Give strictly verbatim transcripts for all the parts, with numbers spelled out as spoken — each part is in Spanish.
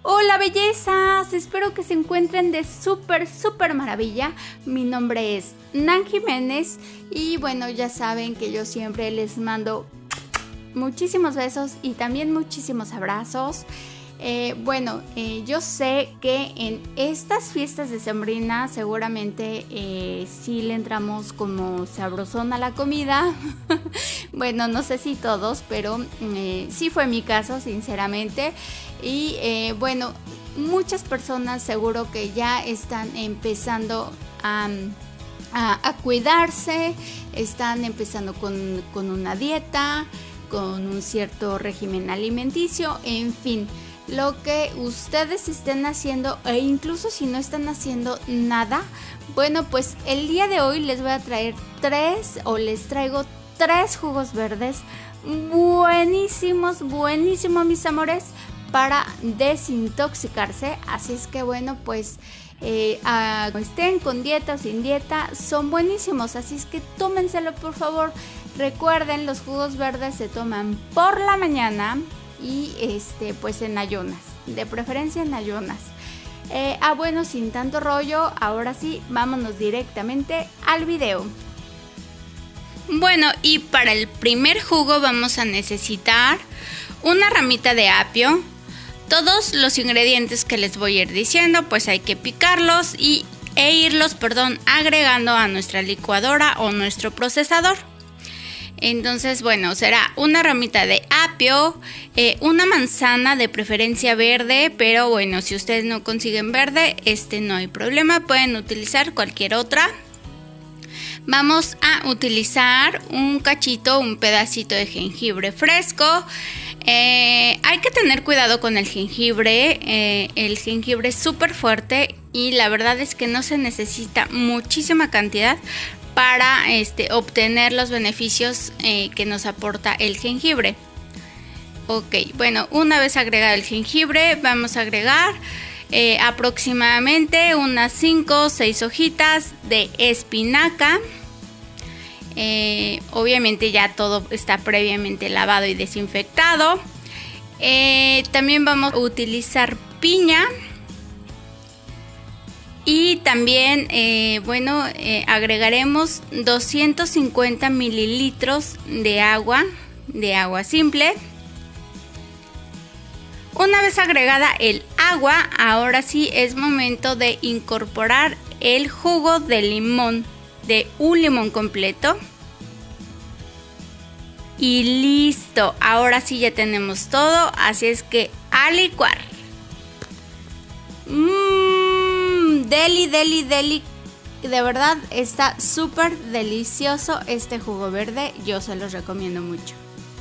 Hola bellezas, espero que se encuentren de súper súper maravilla. Mi nombre es Nan Jiménez y bueno, ya saben que yo siempre les mando muchísimos besos y también muchísimos abrazos. Eh, bueno, eh, yo sé que en estas fiestas decembrinas seguramente eh, sí le entramos como sabrosón a la comida. Bueno, no sé si todos, pero eh, sí fue mi caso, sinceramente. Y eh, bueno, muchas personas seguro que ya están empezando a, a, a cuidarse, están empezando con, con una dieta, con un cierto régimen alimenticio, en fin. Lo que ustedes estén haciendo e incluso si no están haciendo nada, bueno, pues el día de hoy les voy a traer tres o les traigo tres jugos verdes buenísimos, buenísimos mis amores, para desintoxicarse. Así es que bueno, pues eh, a, estén con dieta o sin dieta, son buenísimos, así es que tómenselo por favor. Recuerden, los jugos verdes se toman por la mañana y este pues en ayunas, de preferencia en ayunas. Eh, ah bueno, sin tanto rollo, ahora sí, vámonos directamente al video. Bueno, y para el primer jugo vamos a necesitar una ramita de apio. Todos los ingredientes que les voy a ir diciendo, pues hay que picarlos y, e irlos, perdón, agregando a nuestra licuadora o nuestro procesador. Entonces, bueno, será una ramita de apio, eh, una manzana de preferencia verde, pero bueno, si ustedes no consiguen verde, este no hay problema, pueden utilizar cualquier otra. Vamos a utilizar un cachito, un pedacito de jengibre fresco. Eh, hay que tener cuidado con el jengibre, eh, el jengibre es súper fuerte y la verdad es que no se necesita muchísima cantidad para este, obtener los beneficios eh, que nos aporta el jengibre. Ok, bueno, una vez agregado el jengibre, vamos a agregar eh, aproximadamente unas cinco o seis hojitas de espinaca. Eh, obviamente ya todo está previamente lavado y desinfectado. Eh, también vamos a utilizar piña. Y también, eh, bueno, eh, agregaremos doscientos cincuenta mililitros de agua, de agua simple. Una vez agregada el agua, ahora sí es momento de incorporar el jugo de limón, de un limón completo. Y listo, ahora sí ya tenemos todo, así es que a licuar. Mmm, deli, deli, deli. De verdad está súper delicioso este jugo verde, yo se los recomiendo mucho.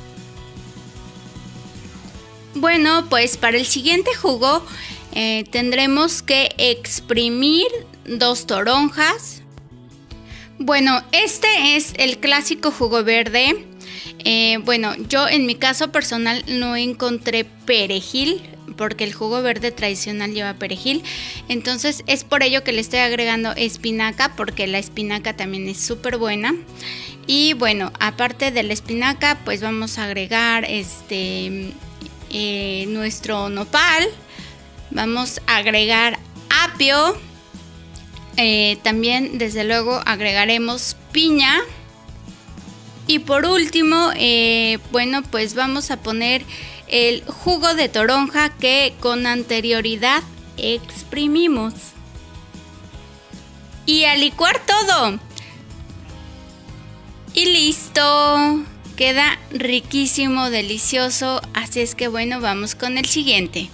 Bueno, pues para el siguiente jugo eh, tendremos que exprimir dos toronjas. Bueno, este es el clásico jugo verde. Eh, bueno, yo en mi caso personal no encontré perejil, porque el jugo verde tradicional lleva perejil. Entonces es por ello que le estoy agregando espinaca, porque la espinaca también es súper buena. Y bueno, aparte de la espinaca, pues vamos a agregar este eh, nuestro nopal. Vamos a agregar apio. Eh, también desde luego agregaremos piña. Y por último, eh, bueno, pues vamos a poner el jugo de toronja que con anterioridad exprimimos. Y a licuar todo. Y listo. Queda riquísimo, delicioso. Así es que bueno, vamos con el siguiente.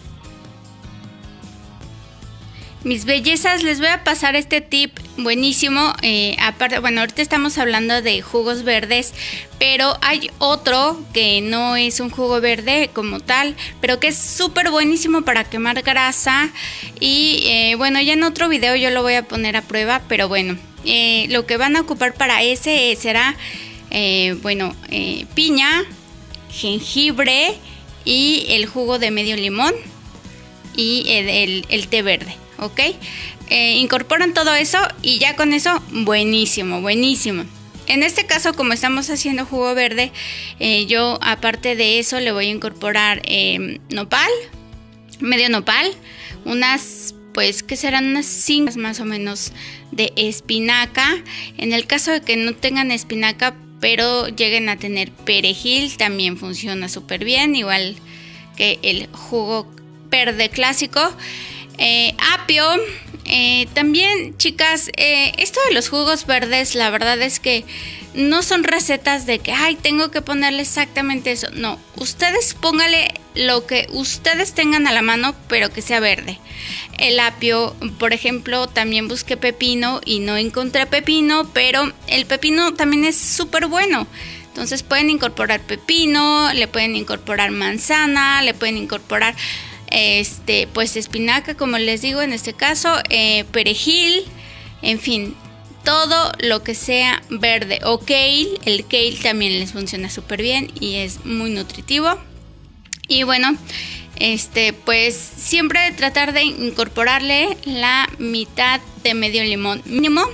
Mis bellezas, les voy a pasar este tip buenísimo. Eh, aparte, bueno, ahorita estamos hablando de jugos verdes, pero hay otro que no es un jugo verde como tal, pero que es súper buenísimo para quemar grasa. Y eh, bueno, ya en otro video yo lo voy a poner a prueba, pero bueno, eh, lo que van a ocupar para ese será, eh, bueno, eh, piña, jengibre y el jugo de medio limón y el, el, el té verde. Ok, eh, incorporan todo eso y ya con eso buenísimo, buenísimo. En este caso, como estamos haciendo jugo verde, eh, yo aparte de eso le voy a incorporar eh, nopal, medio nopal, unas, pues, ¿qué serán? Unas cinco más o menos de espinaca. En el caso de que no tengan espinaca, pero lleguen a tener perejil, también funciona súper bien, igual que el jugo verde clásico. Eh, apio. Eh, también, chicas, eh, esto de los jugos verdes, la verdad es que no son recetas de que, ay, tengo que ponerle exactamente eso. No, ustedes póngale lo que ustedes tengan a la mano, pero que sea verde. El apio, por ejemplo, también busqué pepino y no encontré pepino, pero el pepino también es súper bueno. Entonces pueden incorporar pepino, le pueden incorporar manzana, le pueden incorporar este, pues espinaca, como les digo en este caso, eh, perejil, en fin, todo lo que sea verde, o kale. El kale también les funciona súper bien y es muy nutritivo. Y bueno, este, pues siempre tratar de incorporarle la mitad de medio limón mínimo.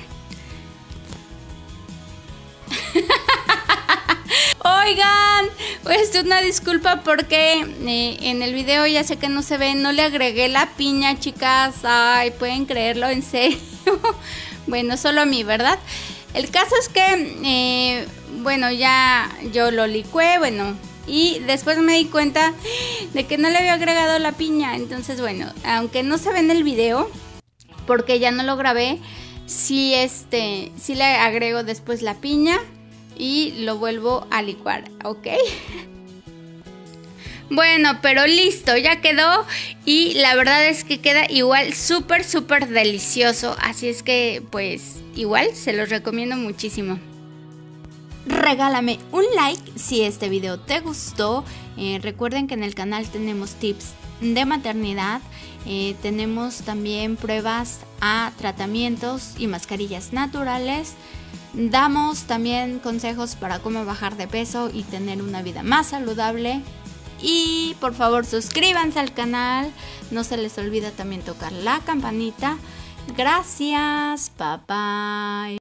Oigan, pues una disculpa porque eh, en el video ya sé que no se ve, no le agregué la piña, chicas. Ay, pueden creerlo, en serio. Bueno, solo a mí, ¿verdad? El caso es que, eh, bueno, ya yo lo licué, bueno, y después me di cuenta de que no le había agregado la piña. Entonces, bueno, aunque no se ve en el video, porque ya no lo grabé, sí, este, sí le agrego después la piña y lo vuelvo a licuar, ¿ok? Bueno, pero listo, ya quedó y la verdad es que queda igual súper, súper delicioso. Así es que, pues, igual se los recomiendo muchísimo. Regálame un like si este video te gustó. Eh, recuerden que en el canal tenemos tips de maternidad. Eh, tenemos también pruebas a tratamientos y mascarillas naturales. Damos también consejos para cómo bajar de peso y tener una vida más saludable. Y por favor suscríbanse al canal. No se les olvida también tocar la campanita. Gracias. Bye bye.